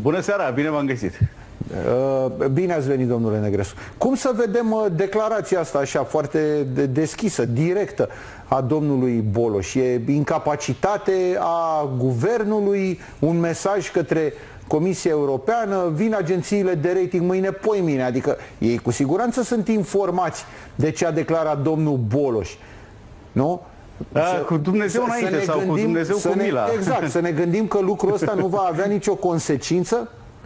Bună seara, bine v-am găsit. Bine ați venit, domnule Negrescu. Cum să vedem declarația asta așa foarte deschisă, directă a domnului Boloș? E incapacitate a guvernului, un mesaj către Comisia Europeană, vin agențiile de rating mâine, poimine, adică ei cu siguranță sunt informați de ce a declarat domnul Boloș, nu? Cu Dumnezeu înainte sau cu Dumnezeu cu mila. Exact, să ne gândim că lucrul ăsta nu va avea nicio consecință.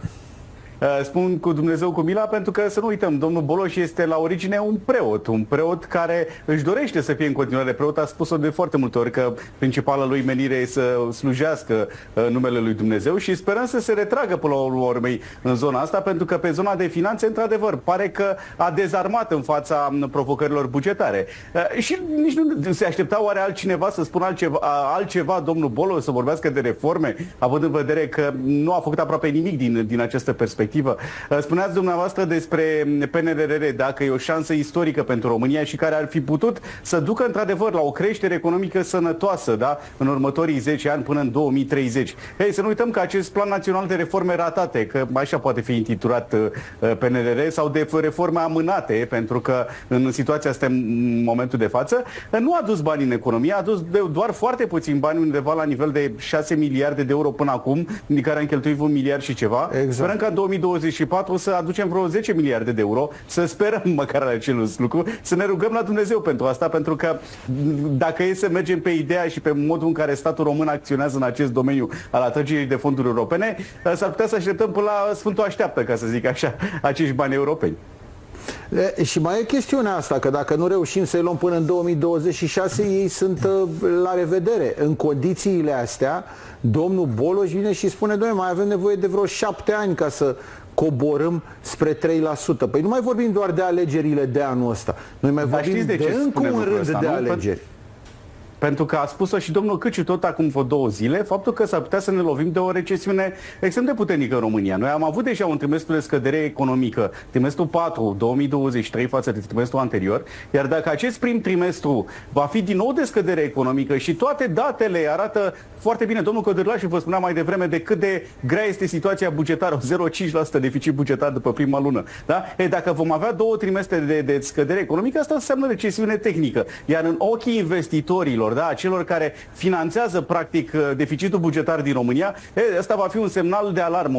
Spun cu Dumnezeu cu mila pentru că, să nu uităm, domnul Boloș este la origine un preot care își dorește să fie în continuare preot. A spus-o de foarte multe ori că principala lui menire e să slujească numele lui Dumnezeu și sperăm să se retragă până la urmă în zona asta, pentru că pe zona de finanțe, într-adevăr, pare că a dezarmat în fața provocărilor bugetare. Și nici nu se aștepta oare altcineva să spună altceva domnul Boloș, să vorbească de reforme, având în vedere că nu a făcut aproape nimic din această perspectivă. Spuneați dumneavoastră despre PNRR, dacă e o șansă istorică pentru România și care ar fi putut să ducă într-adevăr la o creștere economică sănătoasă, da? În următorii 10 ani până în 2030. Ei, să nu uităm că acest plan național de reforme ratate, că așa poate fi intitulat PNRR, sau de reforme amânate, pentru că în situația asta în momentul de față, nu a dus bani în economie, a dus doar foarte puțin bani, undeva la nivel de 6 miliarde de euro până acum, din care am cheltuit 1 miliard și ceva. Exact. Sperăm că în 2024 să aducem vreo 10 miliarde de euro, să sperăm măcar acest lucru, să ne rugăm la Dumnezeu pentru asta, pentru că dacă e să mergem pe ideea și pe modul în care statul român acționează în acest domeniu al atragerii de fonduri europene, s-ar putea să așteptăm până la Sfântul Așteaptă, ca să zic așa, acești bani europeni. Și mai e chestiunea asta, că dacă nu reușim să-i luăm până în 2026, ei sunt la revedere. În condițiile astea, domnul Boloș vine și spune: doamne, mai avem nevoie de vreo 7 ani ca să coborâm spre 3%. Păi nu mai vorbim doar de alegerile de anul ăsta. Noi mai vorbim de încă un rând de alegeri. Pentru că a spus-o și domnul Câciu tot acum vreo 2 zile, faptul că s-ar putea să ne lovim de o recesiune extrem de puternică în România. Noi am avut deja un trimestru de scădere economică, trimestrul 4, 2023, față de trimestrul anterior, iar dacă acest prim trimestru va fi din nou de scădere economică și toate datele arată foarte bine, domnul Codârlașu vă spunea mai devreme de cât de grea este situația bugetară, 0,5% deficit bugetar după prima lună. Da? Dacă vom avea 2 trimestre de scădere economică, asta înseamnă recesiune tehnică. Iar în ochii investitorilor, da, celor care finanțează practic deficitul bugetar din România, asta va fi un semnal de alarmă,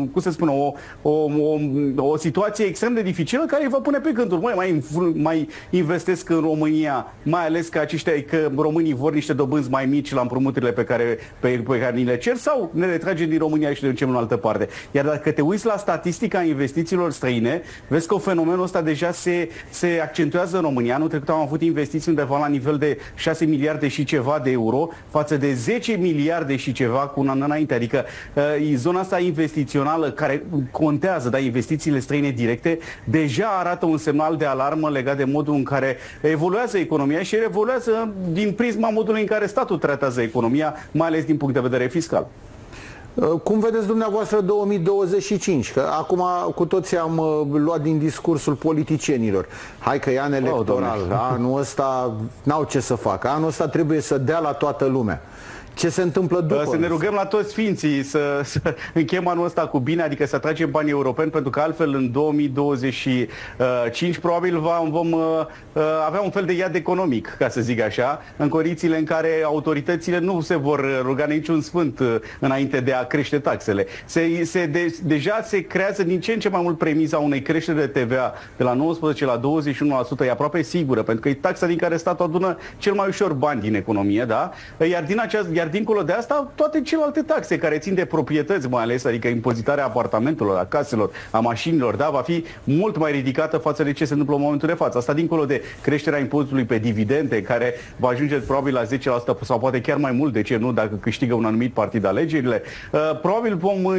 o situație extrem de dificilă care îi va pune pe gânduri. Mai investesc în România, mai ales că românii vor niște dobânzi mai mici la împrumuturile pe care ni le cer, sau ne retragem din România și ne ducem în altă parte. Iar dacă te uiți la statistica investițiilor străine, vezi că fenomenul ăsta deja se accentuează în România. Anul trecut am avut investiții undeva la nivel de 6 miliarde și ceva de euro față de 10 miliarde și ceva cu un an înainte. Adică zona asta investițională care contează, da, investițiile străine directe, deja arată un semnal de alarmă legat de modul în care evoluează economia și evoluează din prisma modului în care statul tratează economia, mai ales din punct de vedere fiscal. Cum vedeți dumneavoastră 2025? Că acum cu toții am luat din discursul politicienilor. Hai că e an electoral, anul ăsta n-au ce să facă, anul ăsta trebuie să dea la toată lumea. Ce se întâmplă după? Să ne rugăm la toți sfinții să încheiem anul ăsta cu bine, adică să atragem banii europeni, pentru că altfel în 2025 probabil vom avea un fel de iad economic, ca să zic așa, în condițiile în care autoritățile nu se vor ruga niciun sfânt înainte de a crește taxele. Deja se creează din ce în ce mai mult premiza unei creșteri de TVA de la 19 la 21%, e aproape sigură, pentru că e taxa din care statul adună cel mai ușor bani din economie, da? Iar dincolo de asta, toate celelalte taxe care țin de proprietăți, mai ales, adică impozitarea apartamentelor, a caselor, a mașinilor, da, va fi mult mai ridicată față de ce se întâmplă în momentul de față. Asta dincolo de creșterea impozitului pe dividende, care va ajunge probabil la 10% sau poate chiar mai mult, de ce nu, dacă câștigă un anumit partid alegerile. Probabil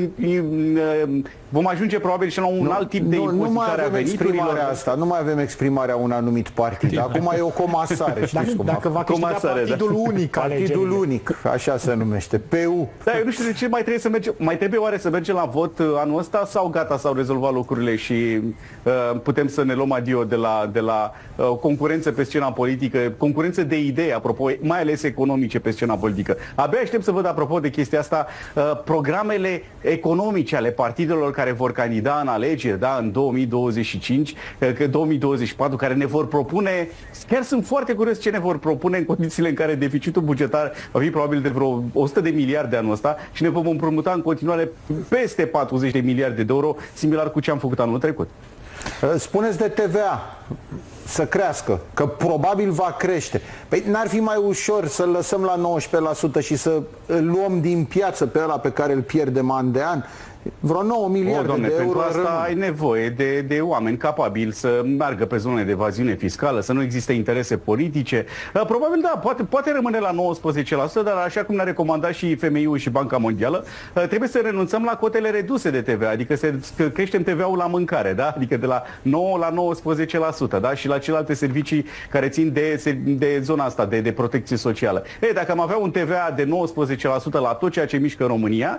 vom ajunge probabil și la un alt tip de impozitare a veniturilor. Nu mai avem exprimarea un anumit partid. Acum e o comasare, știți cum? Dacă va câștiga partidul unic, partidul unic. Așa se numește, PU. Da, eu nu știu de ce mai trebuie să mergem. Mai trebuie oare să mergem la vot anul ăsta sau gata, s-au rezolvat lucrurile și putem să ne luăm adio de la concurență pe scena politică, concurență de idei, apropo, mai ales economice pe scena politică. Abia aștept să văd, apropo de chestia asta, programele economice ale partidelor care vor candida în alegeri, da, în 2025, 2024, care ne vor propune, chiar sunt foarte curios ce ne vor propune în condițiile în care deficitul bugetar va fi probabil de vreo 100 de miliarde anul ăsta și ne vom împrumuta în continuare peste 40 de miliarde de euro, similar cu ce am făcut anul trecut. Spuneți de TVA să crească, că probabil va crește. Păi n-ar fi mai ușor să-l lăsăm la 19% și să îl luăm din piață pe ăla pe care îl pierdem an de an? Vreo 9 miliarde de euro. Pentru asta ai nevoie de oameni capabili să meargă pe zone de evaziune fiscală, să nu existe interese politice. Probabil da, poate rămâne la 19%, dar așa cum ne-a recomandat și FMI-ul și Banca Mondială, trebuie să renunțăm la cotele reduse de TVA, adică să creștem TVA-ul la mâncare, da? Adică de la 9 la 19%, da? Și la celelalte servicii care țin de zona asta, de protecție socială. Ei, dacă am avea un TVA de 19% la tot ceea ce mișcă România,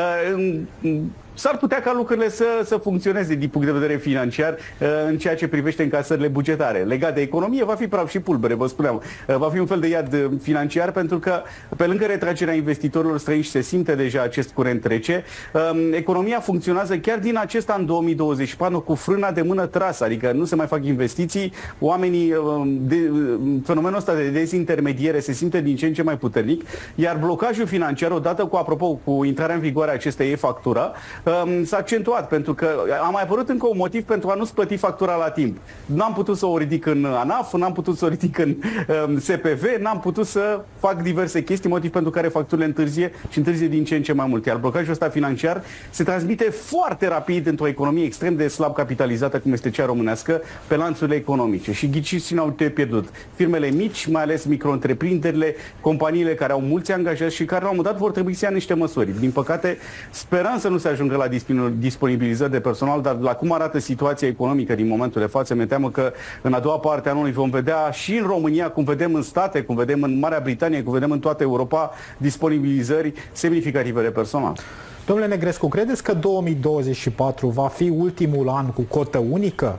s-ar putea ca lucrurile să funcționeze din punct de vedere financiar în ceea ce privește încasările bugetare. Legat de economie, va fi praf și pulbere, vă spuneam. Va fi un fel de iad financiar, pentru că pe lângă retragerea investitorilor străini, se simte deja acest curent trece, economia funcționează chiar din acest an 2024 cu frâna de mână trasă, adică nu se mai fac investiții, oamenii, fenomenul ăsta de dezintermediere se simte din ce în ce mai puternic, iar blocajul financiar, odată cu intrarea în vigoare a acestei e-factura, s-a accentuat, pentru că a mai apărut încă un motiv pentru a nu-ți plăti factura la timp. N-am putut să o ridic în ANAF, n-am putut să o ridic în SPV, n-am putut să fac diverse chestii, motiv pentru care facturile întârzie și întârzie din ce în ce mai mult. Iar blocajul ăsta financiar se transmite foarte rapid într-o economie extrem de slab capitalizată, cum este cea românească, pe lanțurile economice. Și ghiciți cine au de pierdut? Firmele mici, mai ales micro-întreprinderile, companiile care au mulți angajați și care la un moment dat vor trebui să ia niște măsuri. Din păcate, sperăm să nu se ajungă la disponibilizări de personal, dar la cum arată situația economică din momentul de față, mi-e teamă că în a doua parte a anului vom vedea și în România, cum vedem în state, cum vedem în Marea Britanie, cum vedem în toată Europa, disponibilizări semnificative de personal. Domnule Negrescu, credeți că 2024 va fi ultimul an cu cotă unică?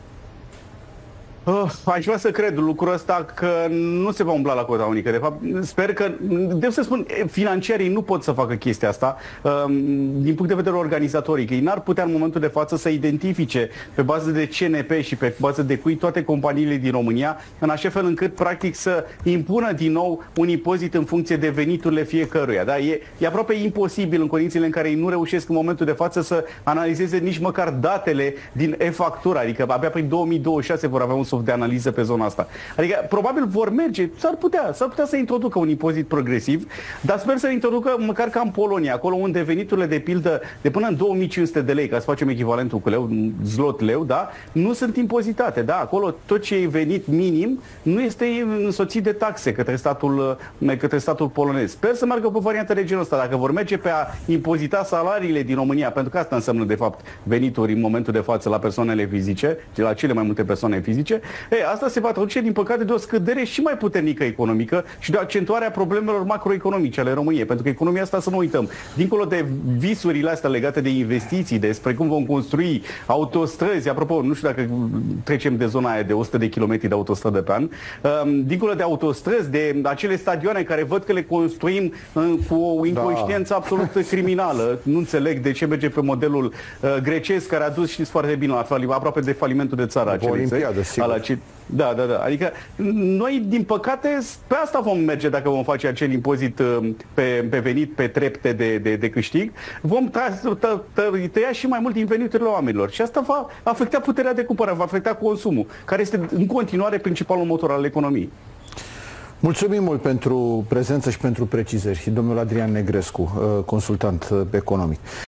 Aș vrea să cred lucrul ăsta, că nu se va umbla la cota unică. De fapt, sper că, dev să spun, financiarii nu pot să facă chestia asta din punct de vedere organizatoric. Ei n-ar putea în momentul de față să identifice pe bază de CNP și pe bază de cui toate companiile din România, în așa fel încât practic să impună din nou un impozit în funcție de veniturile fiecăruia. Da? E aproape imposibil în condițiile în care ei nu reușesc în momentul de față să analizeze nici măcar datele din e-factura, adică abia prin 2026 vor avea un soft de analiză pe zona asta. Adică probabil vor merge, s-ar putea să introducă un impozit progresiv, dar sper să introducă măcar ca în Polonia, acolo unde veniturile de pildă de până în 2500 de lei, ca să facem echivalentul cu leu, zlot-leu, da, nu sunt impozitate, da, acolo tot ce e venit minim nu este însoțit de taxe către statul polonez. Sper să meargă pe varianta de genul ăsta, dacă vor merge pe a impozita salariile din România, pentru că asta înseamnă de fapt venituri în momentul de față la persoanele fizice, la cele mai multe persoane fizice. Asta se va traduce, din păcate, de o scădere și mai puternică economică și de o accentuare a problemelor macroeconomice ale României. Pentru că economia asta, să nu uităm, dincolo de visurile astea legate de investiții, despre cum vom construi autostrăzi, apropo, nu știu dacă trecem de zona aia de 100 de kilometri de autostradă pe an, dincolo de autostrăzi, de acele stadioane care văd că le construim cu o inconștiență absolut criminală. Nu înțeleg de ce merge pe modelul grecesc, care a dus, știți foarte bine, aproape de falimentul de țară acelei țări. Da. Adică noi, din păcate, pe asta vom merge dacă vom face acel impozit pe venit, pe trepte de câștig. Vom tăia și mai mult din veniturile oamenilor. Și asta va afecta puterea de cumpărare, va afecta consumul, care este în continuare principalul motor al economiei. Mulțumim mult pentru prezență și pentru precizări. Domnul Adrian Negrescu, consultant economic.